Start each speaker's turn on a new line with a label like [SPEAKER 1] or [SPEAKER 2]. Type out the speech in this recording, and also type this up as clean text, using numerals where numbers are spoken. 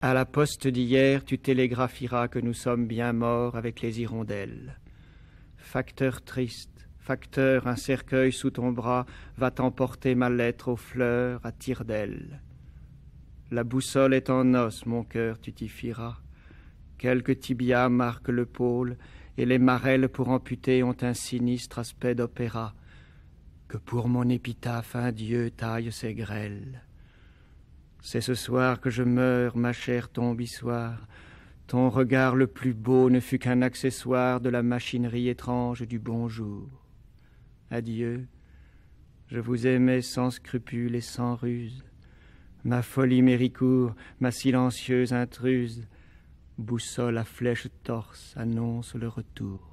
[SPEAKER 1] À la poste d'hier, tu télégraphieras que nous sommes bien morts avec les hirondelles. Facteur triste, facteur, un cercueil sous ton bras va t'emporter ma lettre aux fleurs à tire-d'aile. La boussole est en os, mon cœur, tu t'y fieras. Quelques tibias marquent le pôle, et les marelles pour amputer ont un sinistre aspect d'opéra. Que pour mon épitaphe un dieu taille ses grêles. C'est ce soir que je meurs, ma chère tombissoire. Ton regard le plus beau ne fut qu'un accessoire de la machinerie étrange du bonjour. Adieu, je vous aimais sans scrupule et sans ruse. Ma folie Méricourt, ma silencieuse intruse, boussole à flèche torse annonce le retour.